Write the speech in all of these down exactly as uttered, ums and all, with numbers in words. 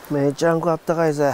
めちゃんこあったかいぜ。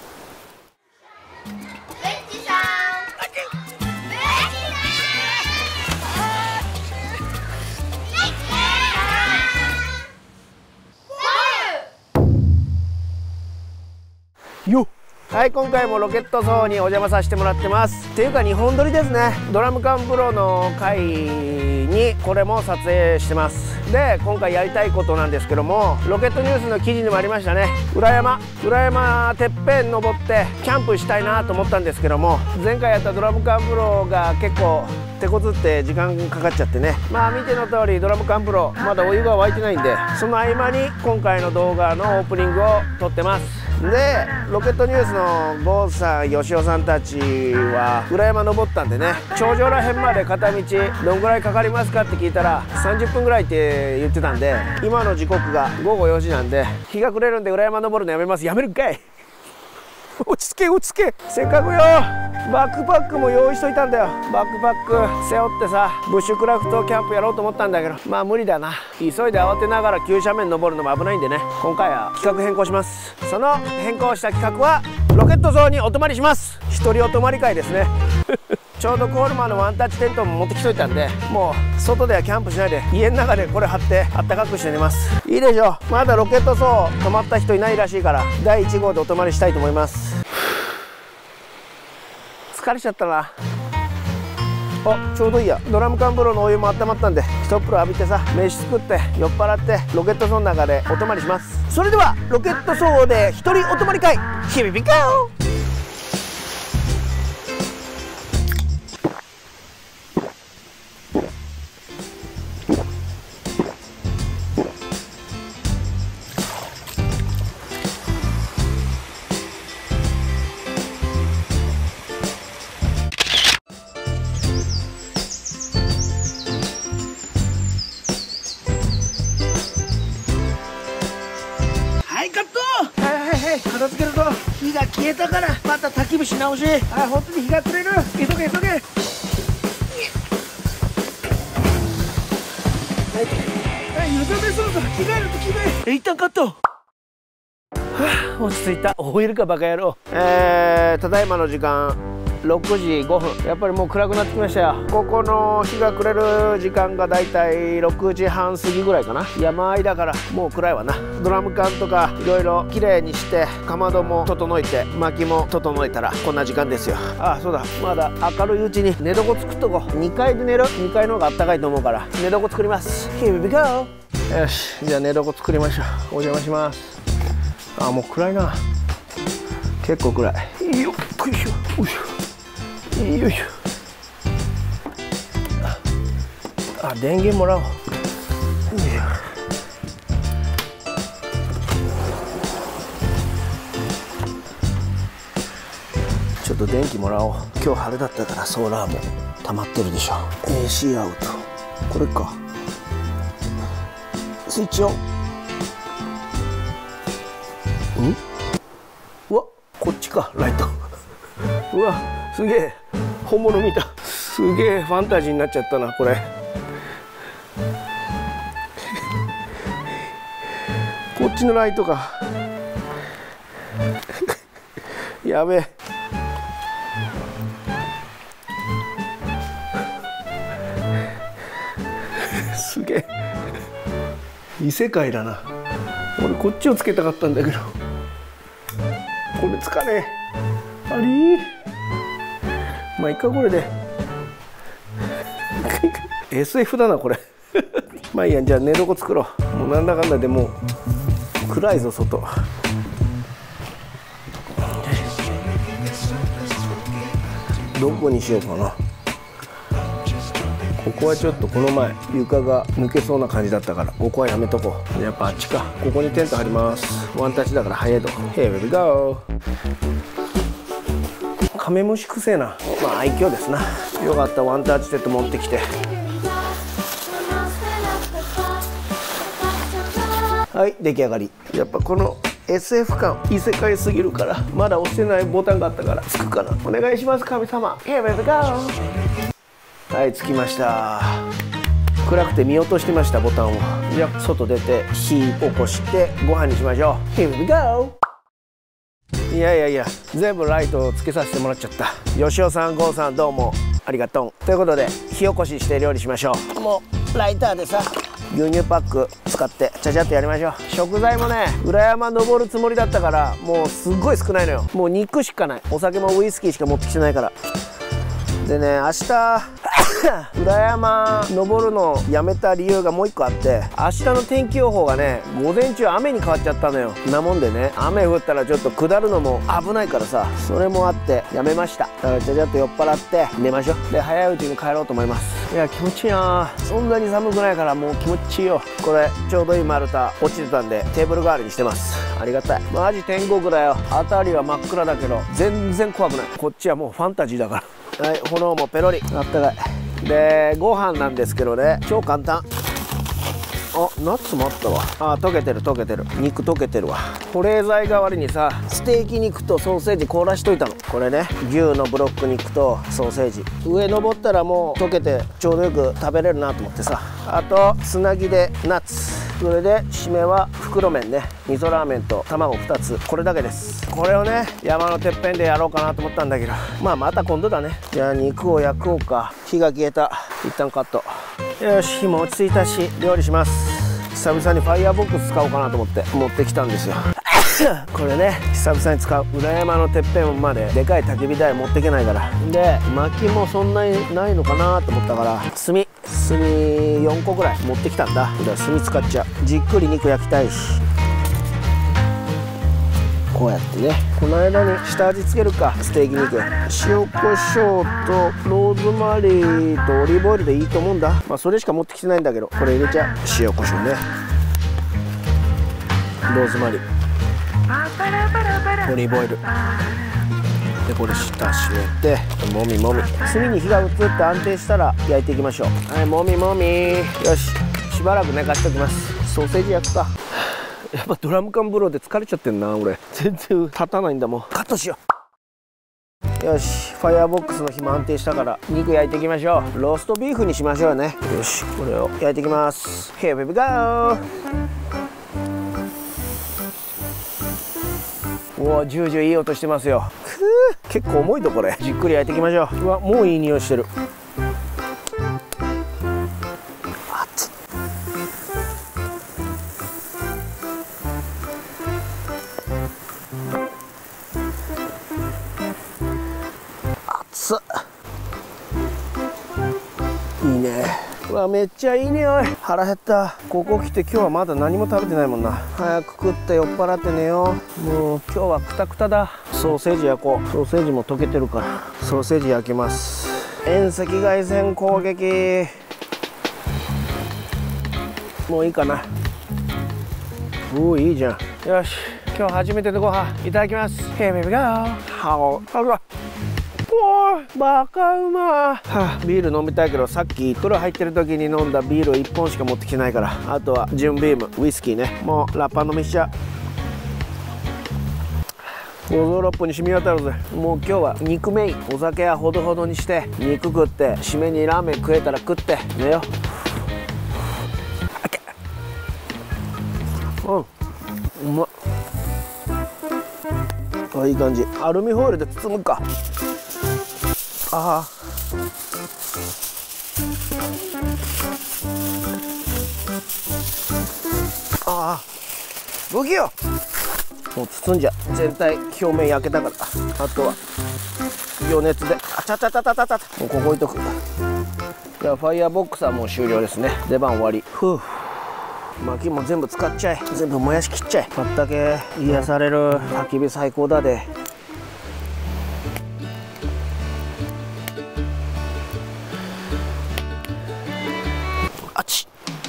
よっ、はい、今回もロケット層にお邪魔させてもらってます。っていうかにほん撮りですね。ドラム缶プロの回にこれも撮影してます。で、今回やりたいことなんですけども、ロケットニュースの記事にもありましたね、裏山裏山てっぺん登ってキャンプしたいなと思ったんですけども、前回やったドラム缶プロが結構手こずって時間かかっちゃってね。まあ見ての通りドラム缶プロまだお湯が沸いてないんで、その合間に今回の動画のオープニングを撮ってます。で、ロケットニュースの郷さん、吉尾さんたちは裏山登ったんでね、頂上らへんまで片道どんぐらいかかりますかって聞いたらさんじゅっぷんぐらいって言ってたんで、今の時刻がごごよじなんで、日が暮れるんで裏山登るのやめます。やめるんかい落ち着け落ち着け、せっかくよバックパックも用意しといたんだよ。バックパック背負ってさ、ブッシュクラフトキャンプやろうと思ったんだけど、まあ無理だな。急いで慌てながら急斜面登るのも危ないんでね、今回は企画変更します。その変更した企画はロケット層にお泊まりします。一人お泊まり会ですねちょうどコールマンのワンタッチテントも持ってきといたんで、もう外ではキャンプしないで家の中でこれ張ってあったかくして寝ます。いいでしょう。まだロケット層泊まった人いないらしいから、だいいち号でお泊まりしたいと思います。疲れちゃったな。あ、ちょうどいいや。ドラム缶風呂のお湯も温まったんで、一風呂浴びてさ、飯作って酔っ払ってロケット層の中でお泊まりします。それではロケット層で一人お泊まり会、ヒビビカオ。片付けると火が消えたから、また焚き火し直し。あ、本当に日が暮れる。急げ急げ。はい、はい、湯冷めそうだ。着替えると着替え。え、一旦カット。はあ、落ち着いた。おいるかバカ野郎。えー、ただいまの時間ろくじごふん。やっぱりもう暗くなってきましたよ。ここの日が暮れる時間がだいたいろくじはん過ぎぐらいかな。山あいだからもう暗いわな。ドラム缶とかいろいろきれいにして、かまども整えて薪も整えたらこんな時間ですよ。ああ、そうだ、まだ明るいうちに寝床作っとこう。にかいで寝る。にかいの方があったかいと思うから寝床作ります。 Here we go。 よし、じゃあ寝床作りましょう。お邪魔します。ああ、もう暗いな。結構暗い。よっこいしょ。よいしょよいしょ。あ、電源もらおう。ちょっと電気もらおう。今日晴れだったからソーラーも溜まってるでしょ。 エーシー アウト。これか。スイッチオン。ん？うわ、こっちか、ライトうわ、すげえ本物見た。すげえファンタジーになっちゃったなこれこっちのライトかやべえすげえ異世界だな。俺こっちをつけたかったんだけど、これつかねえ。ありー、まあいっかこれでエスエフ だなこれまあいいや。じゃあ寝床作ろう。もうなんだかんだでもう暗いぞ外。どこにしようかな。ここはちょっとこの前床が抜けそうな感じだったから、ここはやめとこう。やっぱあっちか。ここにテント張ります。ワンタッチだから早いと。Here we go。カメムシくせえな。まあ愛嬌ですな。よかった、ワンタッチテント持ってきて。はい、出来上がり。やっぱこの エスエフ 感異世界すぎるから、まだ押してないボタンがあったからつくかな。お願いします神様。Here we go。はい、着きました。暗くて見落としてましたボタンを。じゃあ外出て火起こしてご飯にしましょう。Here we go。 いやいやいや、全部ライトをつけさせてもらっちゃった。吉尾さん、郷さん、どうもありがとう。ということで火起こしして料理しましょう。もうライターでさ、牛乳パック使ってちゃちゃっとやりましょう。食材もね、裏山登るつもりだったから、もうすっごい少ないのよ。もう肉しかない。お酒もウイスキーしか持ってきてないから。でね、明日裏山登るのやめた理由がもう一個あって、明日の天気予報がね、午前中雨に変わっちゃったのよ。なもんでね、雨降ったらちょっと下るのも危ないからさ、それもあってやめました。だからちゃちゃっと酔っ払って寝ましょう。で、早いうちに帰ろうと思います。いや、気持ちいいな。そんなに寒くないからもう気持ちいいよ。これちょうどいい丸太落ちてたんでテーブル代わりにしてます。ありがたい。マジ天国だよ。辺りは真っ暗だけど全然怖くない。こっちはもうファンタジーだから。はい、炎もペロリ。あったかい。で、ご飯なんですけどね、超簡単。あ、ナッツもあったわ。あ、溶けてる溶けてる。肉溶けてるわ。保冷剤代わりにさ、ステーキ肉とソーセージ凍らしといたの。これね、牛のブロック肉とソーセージ。上登ったらもう溶けてちょうどよく食べれるなと思ってさ。あとつなぎでナッツ。それで締めは袋麺ね、味噌ラーメンと卵ふたつ。これだけです。これをね、山のてっぺんでやろうかなと思ったんだけど、まあまた今度だね。じゃあ肉を焼こうか。火が消えた。一旦カット。よし、火も落ち着いたし料理します。久々にファイヤーボックス使おうかなと思って持ってきたんですよ。これね、久々に使う。裏山のてっぺんまででかい焚き火台持ってけないから。で、薪もそんなにないのかなと思ったから、炭炭よんこぐらい持ってきたんだ。だから炭使っちゃう。じっくり肉焼きたいし、こうやってね、この間に下味つけるか。ステーキ肉、塩コショウとローズマリーとオリーブオイルでいいと思うんだ。まあそれしか持ってきてないんだけど、これ入れちゃう。塩コショウね、ローズマリー、オリーブオイルで、これ下締めてもみもみ。炭に火が移って安定したら焼いていきましょう。はい、もみもみ。よし、しばらく寝かしておきます。ソーセージ焼くか。やっぱドラム缶風呂で疲れちゃってんな俺。全然立たないんだもん。カットしよう。よし、ファイヤーボックスの火も安定したから肉焼いていきましょう。ローストビーフにしましょうね。よし、これを焼いていきます。 Here we go。おお、ジュージューいい音してますよ。くー、結構重いとこれ。じっくり焼いていきましょう。うわ、もういい匂いしてる。熱っ。熱っ。いいね。うわ、めっちゃいい匂い。腹減った。ここ来て今日はまだ何も食べてないもんな。早く食って酔っ払って寝よう。もう今日はクタクタだ。ソーセージ焼こう。ソーセージも溶けてるからソーセージ焼きます。遠赤外線攻撃。もういいかな。うー、いいじゃん。よし、今日初めてのご飯いただきます。Here we go。はお、あら、おー、バカうま。はあ、ビール飲みたいけど、さっき風呂入ってる時に飲んだビールいっぽんしか持ってきてないから、あとはジュンビーム、ウイスキーね。もうラッパ飲みしちゃう。ごぞうろっぽに染み渡るぜ。もう今日は肉メイン。お酒はほどほどにして肉食って、締めにラーメン食えたら食って寝よう。うん、うまっ。あ、いい感じ。アルミホイルで包むか。ああ、ああ、不器用。もう包んじゃ、全体表面焼けたから。あとは余熱で、あちゃちゃちゃちゃちゃちゃ、もうここ置いとく。じゃあファイヤーボックスはもう終了ですね。出番終わり。ふう、薪も全部使っちゃえ。全部燃やしきっちゃえ。まったけ癒される。焚き火最高だで。あっち、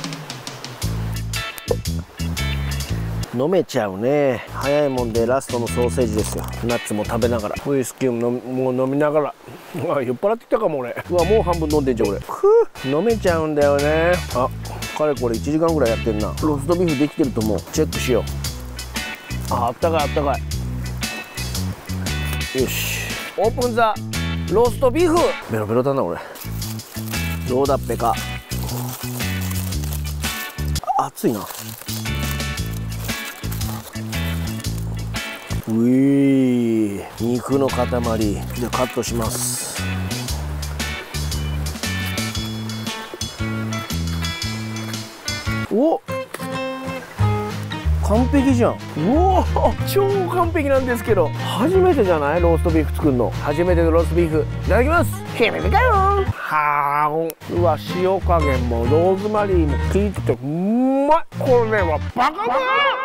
飲めちゃうね。早いもんでラストのソーセージですよ。ナッツも食べながら、ウイスキーももう飲みながら。うわ、酔っ払ってきたかも俺。うわ、もう半分飲んでんじゃん俺。ふう、飲めちゃうんだよね。あ、かれこれいちじかんぐらいやってんな。ローストビーフできてると思う。チェックしよう。あ、あったかいあったかい。よし、オープンザローストビーフ。ベロベロだな俺。どうだっぺか。熱いな。 うい、肉の塊でカットします。お、完璧じゃん。うお、超完璧なんですけど、初めてじゃない？ローストビーフ作るの。初めてのローストビーフいただきます。Here we go。はーん。うわ、塩加減もローズマリーも効いててうまい。これはバカだ。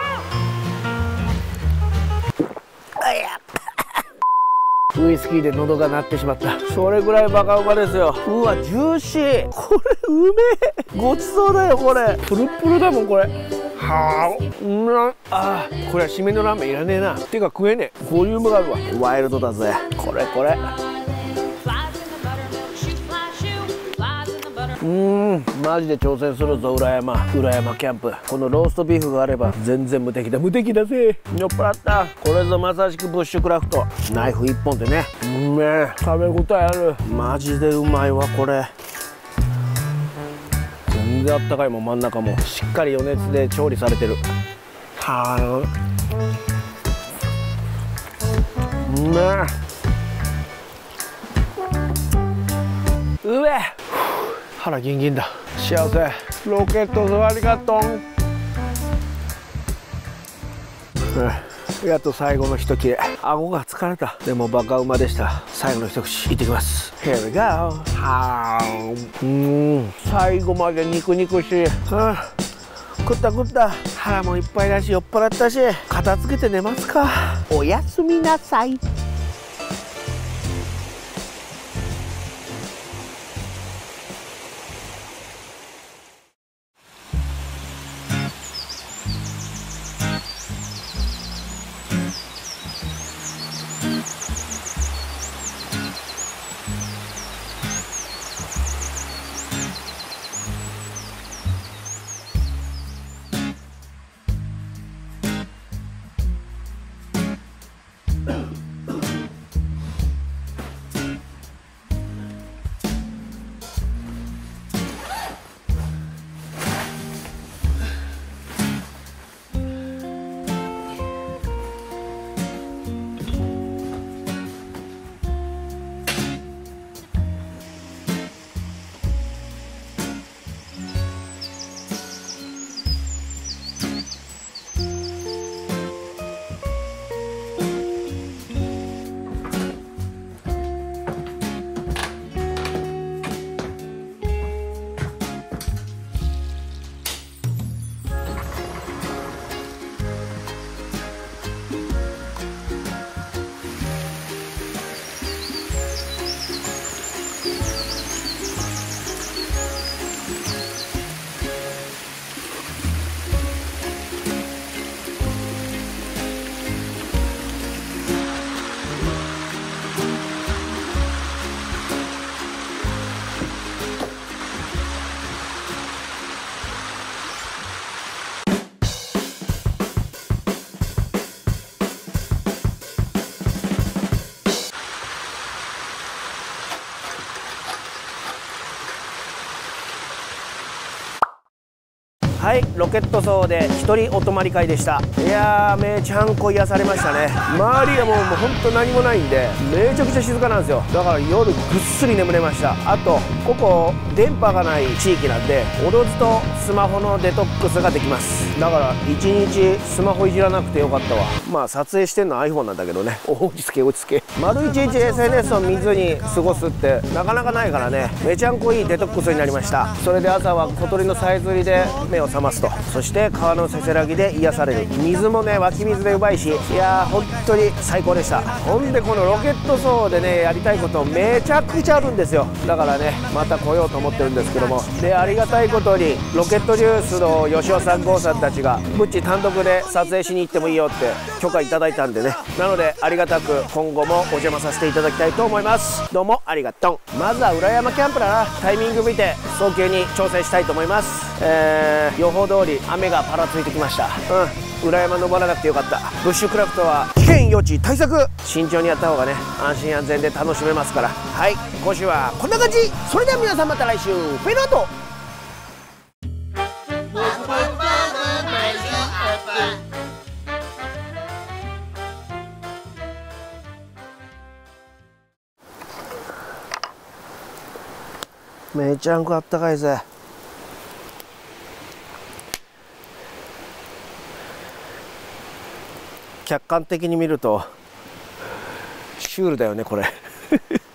ウイスキーで喉が鳴ってしまった。それぐらいバカうまですよ。うわ、ジューシー。これうめえ。ごちそうだよこれ。プルプルだもんこれ。はあ、うまっ。あー、これは締めのラーメンいらねえな。てか食えねえ。ボリュームがあるわ。ワイルドだぜこれこれ。うーん、マジで挑戦するぞ裏山。裏山キャンプ。このローストビーフがあれば全然無敵だ。無敵だぜ。酔っ払った。これぞまさしくブッシュクラフト。ナイフ一本でね。うめえ。食べ応えある。マジでうまいわこれ。全然あったかいもん。真ん中もしっかり余熱で調理されてる。はあ、うめえ。うめえ。腹ギンギンだ。幸せ。ロケット座りがとん。やっと最後の一切れ。顎が疲れた。でもバカうまでした。最後の一口いってきます。Here we go。はーん。うん、最後まで肉肉しい。はあ、食った食った。腹もいっぱいだし酔っ払ったし、片付けて寝ますか。おやすみなさい。はい、ロケット層で一人お泊まり会でした。いやー、めちゃんこ癒されましたね。周りがもうほんと何もないんでめちゃくちゃ静かなんですよ。だから夜ぐっすり眠れました。あとここ電波がない地域なんでおろずとスマホのデトックスができます。だから一日スマホいじらなくてよかったわ。まあ撮影してんのは iPhone なんだけどね。落ち着け落ち着け。丸一日 エスエヌエス を見ずに過ごすってなかなかないからね。めちゃんこいいデトックスになりました。それで朝は小鳥のさえずりで目を覚ますと、そして川のせせらぎで癒される。水もね湧き水でうまいし、いやー本当に最高でした。ほんでこのロケット層でねやりたいことめちゃくちゃあるんですよ。だからねまた来ようと思ってるんですけども、でありがたいことにロケットジュースの吉尾さん郷さんたちがブッチ単独で撮影しに行ってもいいよって許可いただいたんでね、なのでありがたく今後もお邪魔させていただきたいと思います。どうもありがとう。まずは裏山キャンプだな。タイミング見て早急に調整したいと思います。えー、予報通り雨がパラついてきました。うん、裏山登らなくてよかった。ブッシュクラフトは危険予知対策、慎重にやった方がね安心安全で楽しめますから。はい、今週はこんな感じ。それでは皆さんまた来週。フェルアート。 めちゃんこあったかいぜ。客観的に見るとシュールだよねこれ